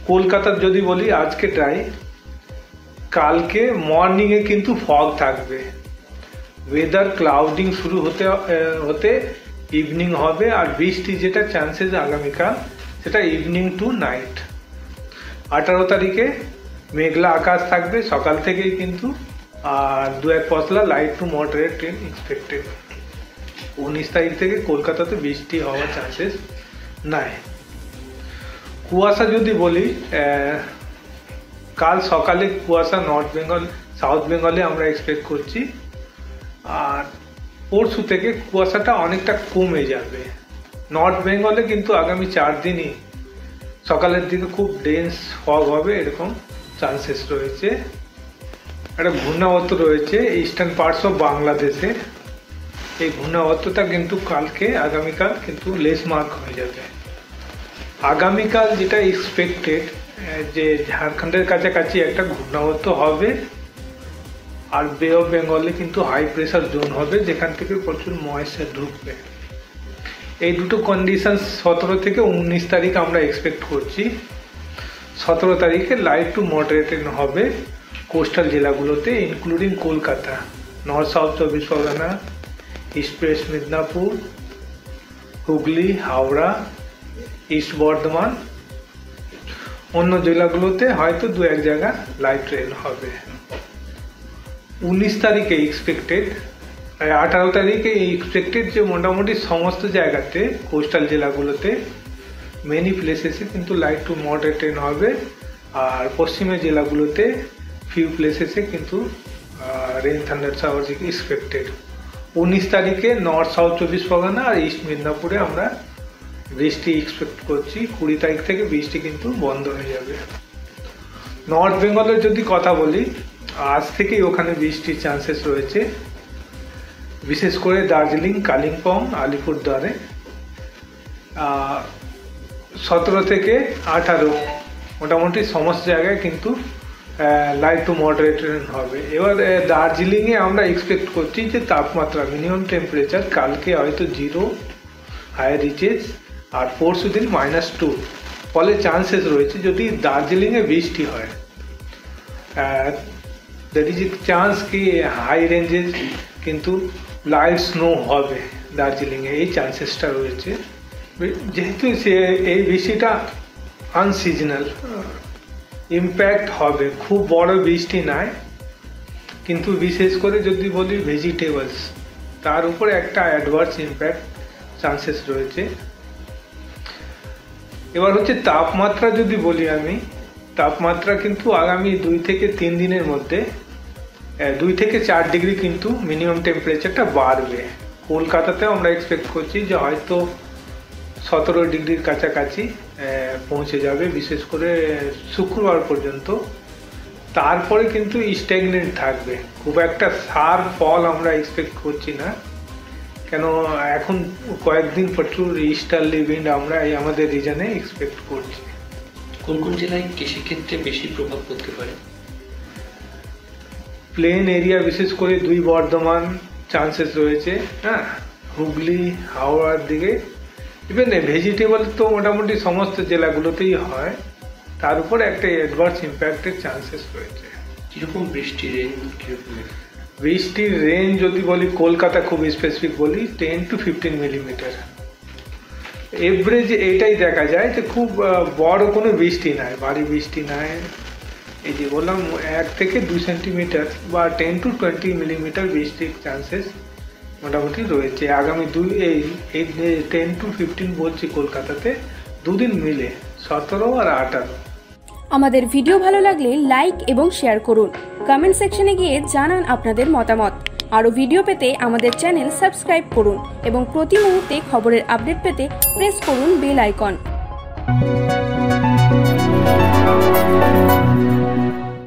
কলকাতার যদি বলি আজকে ড্রাই, কালকে মর্নিংয়ে কিন্তু ফগ থাকবে, ওয়েদার ক্লাউডিং শুরু হতে হতে ইভিনিং হবে, আর বৃষ্টি যেটা চান্সেস আগামীকাল সেটা ইভিনিং টু নাইট। 18 তারিখে মেঘলা আকাশ থাকবে সকাল থেকেই কিন্তু, আর 2-1 পশলা light to moderate rain expected. 19 তারিখ থেকে কলকাতাতে বৃষ্টি হওয়ার চান্সেস নাই। কুয়াশা যদি বলি, কাল সকালে কুয়াশা নর্থ বেঙ্গল সাউথ বেঙ্গলে আমরা এক্সপেক্ট করছি, আর পরশু থেকে কুয়াশাটা অনেকটা কমে যাবে। নর্থ বেঙ্গলে কিন্তু আগামী 4 দিনই সকালের দিকে খুব ডেন্স ফগ হবে এরকম চান্সেস রয়েছে। একটা ঘূর্ণাবর্ত রয়েছে ইস্টার্ন পার্টস অফ বাংলাদেশে, এই ঘূর্ণাবর্তটা কিন্তু আগামীকাল কিন্তু লেস মার্ক হয়ে যাবে। আগামীকাল যেটা এক্সপেক্টেড যে ঝাড়খণ্ডের কাছাকাছি একটা ঘূর্ণাবর্ত হবে, আর বে অফ বেঙ্গলে কিন্তু হাই প্রেসার জোন হবে যেখান থেকে প্রচুর ময়েশ্চার ঢুকবে। এই দুটো কন্ডিশন 17 থেকে 19 তারিখ আমরা এক্সপেক্ট করছি। 17 তারিখে লাইট টু মডারেটেড হবে কোস্টাল জেলাগুলোতে, including Kolkata, north south 24 Parganas, east west Midnapore, Hooghly, Howrah, east Bardhaman. অন্য জেলাগুলোতে হয়তো 2-1 জায়গা লাইট রেন হবে। 19 তারিখে এক্সপেক্টেড, 18 তারিখে এক্সপেক্টেড যে মোটামুটি সমস্ত জায়গাতে কোস্টাল জেলাগুলোতে মেনি প্লেসেসে কিন্তু লাইট টু মডারেট রেন হবে, আর পশ্চিমের জেলাগুলোতে ফিউ প্লেসেসে কিন্তু রেন থান্ডার শাওয়ার এক্সপেক্টেড। 19 তারিখে নর্থ সাউথ 24 পরগনা আর ইস্ট মিদনাপুরে আমরা বৃষ্টি এক্সপেক্ট করছি। 20 তারিখ থেকে বৃষ্টি কিন্তু বন্ধ হয়ে যাবে। নর্থ বেঙ্গলের যদি কথা বলি, আজ থেকেই ওখানে বৃষ্টির চান্সেস রয়েছে, বিশেষ করে দার্জিলিং, কালিম্পং, আলিপুরদুয়ারে। 17 থেকে 18 মোটামুটি সমস্ত জায়গায় কিন্তু লাইট টু মডারেট রেন হবে। এবার দার্জিলিংয়ে আমরা এক্সপেক্ট করছি যে তাপমাত্রা মিনিমাম টেম্পারেচার কালকে হয়তো 0 হায়ার রিচেস, আর পরশু দিন -2, ফলে চান্সেস রয়েছে যদি দার্জিলিংয়ে বৃষ্টি হয়, দ্যাট ইজ এ চান্স কি হাই রেঞ্জে কিন্তু লাইট স্নো হবে দার্জিলিংয়ে, এই চান্সেসটা রয়েছে। যেহেতু এই বৃষ্টিটা আনসিজনাল, ইম্প্যাক্ট হবে, খুব বড় বৃষ্টি নয়, কিন্তু বিশেষ করে যদি বলি ভেজিটেবলস, তার উপরে একটা অ্যাডভার্স ইম্প্যাক্ট চান্সেস রয়েছে। এবার হচ্ছে তাপমাত্রা যদি বলি আমি, তাপমাত্রা কিন্তু আগামী 2 থেকে 3 দিনের মধ্যে 2 থেকে 4 ডিগ্রি কিন্তু মিনিমাম টেম্পারেচারটা বাড়বে। কলকাতাতেও আমরা এক্সপেক্ট করছি যে হয়তো 17 ডিগ্রির কাছাকাছি পৌঁছে যাবে, বিশেষ করে শুক্রবার পর্যন্ত। তারপরে কিন্তু স্ট্যাগনেন্ট থাকবে, খুব একটা শার্প ফল আমরা এক্সপেক্ট করছি না, কেন এখন কয়েকদিন প্রচুর ইস্টার্লি উইন্ড আমরা আমাদের রিজনে এক্সপেক্ট করছি। কোন কোন জেলায় কৃষিক্ষেত্রে বেশি প্রভাব পড়তে পারে? প্লেন এরিয়া বিশেষ করে 2 বর্ধমান চান্সেস রয়েছে, হ্যাঁ, হুগলি, হাওড়ার দিকে। ইভেন ভেজিটেবল তো মোটামুটি সমস্ত জেলাগুলোতেই হয়, তার উপর একটা অ্যাডভার্স ইম্প্যাক্টের চান্সেস রয়েছে। কিরকম বৃষ্টির রেঞ্জ, কিরকম বৃষ্টির রেঞ্জ যদি বলি, কলকাতা খুব স্পেসিফিক বলি 10 to 15 মিলিমিটার। এভারেজ এটাই দেখা যায় যে খুব বড় কোনো বৃষ্টি নাই, ভারী বৃষ্টি নাই। এই যে বললাম 1 থেকে 2 সেন্টিমিটার বা 10 to 20 মিলিমিটার বৃষ্টির চান্সেস মোটামুটি রয়েছে আগামী 10 to 15 বলছি কলকাতাতে, 2 দিন মিলে 17 আর 18। আমাদের ভিডিও ভালো লাগলে লাইক এবং শেয়ার করুন, কমেন্ট সেকশনে গিয়ে জানান আপনাদের মতামত। আরও ভিডিও পেতে আমাদের চ্যানেল সাবস্ক্রাইব করুন এবং প্রতি মুহূর্তে খবরের আপডেট পেতে প্রেস করুন বেল আইকন।